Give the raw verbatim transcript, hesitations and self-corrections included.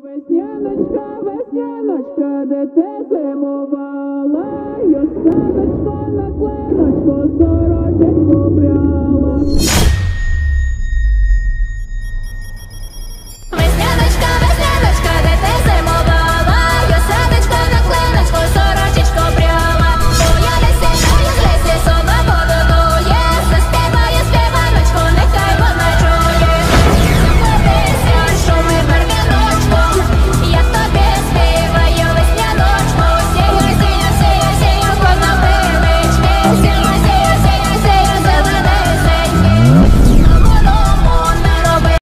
Весняночка, весняночка, де ти зимувала, я садочко на кленочку, сорочечку пряла.